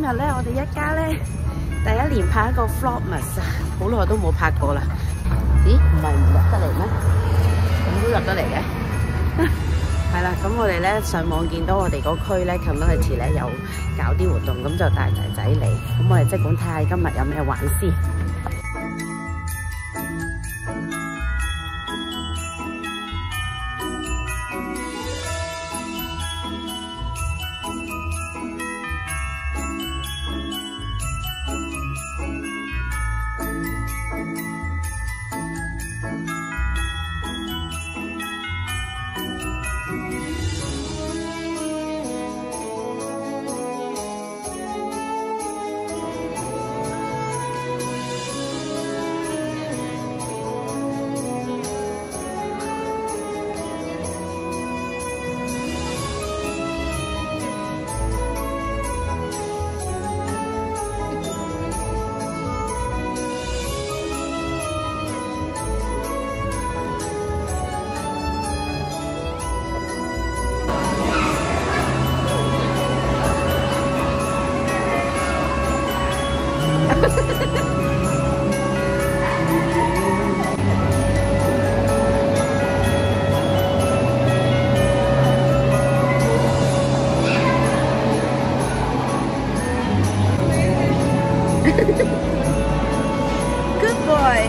日咧，我哋一家咧第一年拍一個 vlogmas 啊，好耐都冇拍過啦。咦，唔係唔入得嚟咩？咁都入得嚟嘅。係啦，咁我哋咧上網見到我哋嗰區咧 community 咧有搞啲活動，咁就帶仔仔嚟。咁我哋即管睇下今日有咩玩先。Good boy.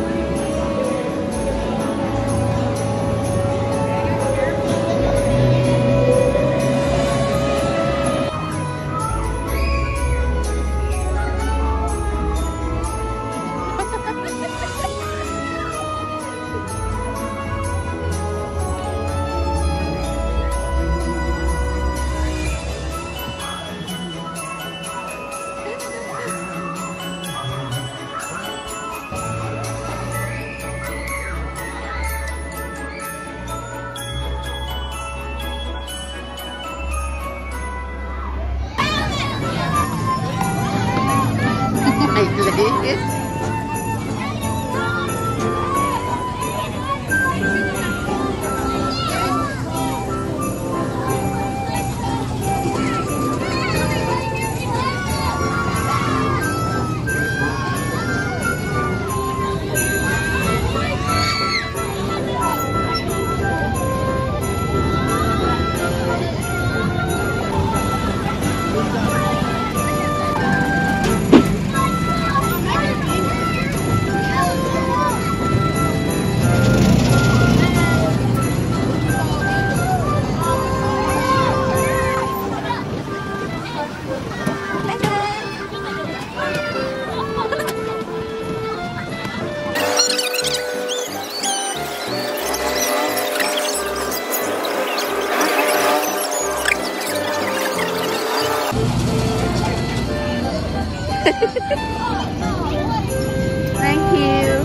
Thank you.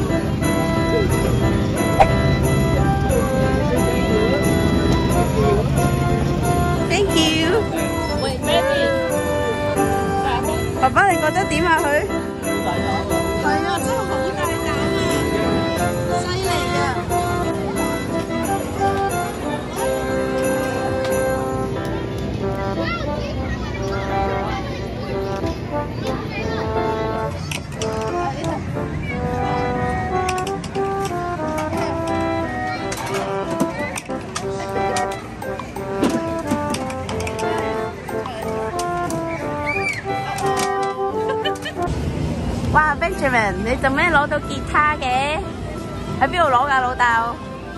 Thank you. 喂 ，Baby， 爸爸你覺得點啊佢？ 係啊，真係好大膽啊，犀利啊！ 哇 ，Benjamin， 你做咩攞到吉他嘅？喺邊度攞㗎，老豆？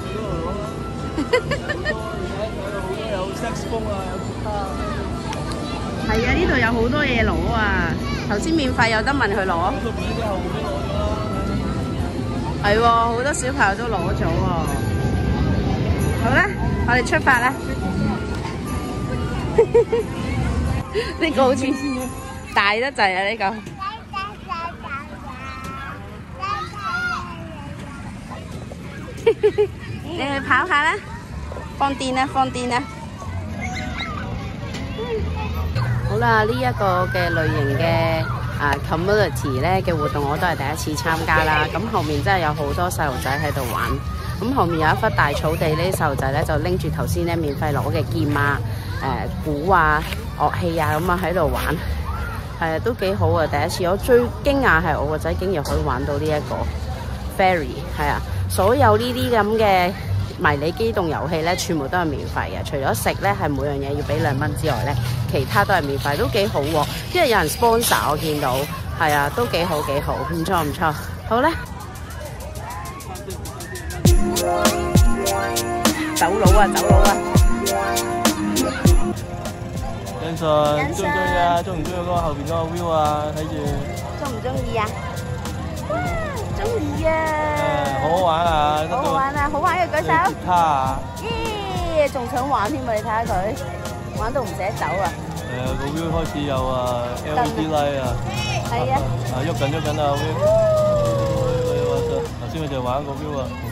有色風啊，有吉他。 係啊，呢度有好多嘢攞啊！頭先免費有得問佢攞。係喎，好多小朋友都攞咗喎。好啦，我哋出發啦！呢個好似大得滯啊！呢個。你去跑下啦，放電啦，放電啦！好啦，呢一個嘅類型嘅community 咧嘅活動我都係第一次參加啦。咁後面真係有好多細路仔喺度玩。咁後面有一忽大草地，呢啲細路仔咧就拎住頭先咧免費攞嘅劍啊、鼓啊、樂器啊咁啊喺度玩。 係啊，都幾好啊！第一次我最驚訝係我個仔竟然可以玩到呢一個 ferry， 係啊，所有呢啲咁嘅迷你機動遊戲咧，全部都係免費嘅。除咗食咧係每樣嘢要俾2蚊之外咧，其他都係免費，都幾好喎。因為有人 sponsor 我見到，係啊，都幾好幾好，唔錯唔錯。好咧，走佬啊走佬啊！ 欣順，中唔中意啊？中唔中意嗰個後邊嗰個 view 啊？睇住。 中唔中意啊？哇，中意啊！ 好好玩啊！ 好好玩啊！好玩嘅舉手。 吉他啊！ 耶，仲想玩添啊！你睇下佢，玩到唔捨得走啊！ 係啊，個 view 開始有啊 LED light 啊。 係啊。 喐緊啊 view！頭先佢就玩個 view 啊。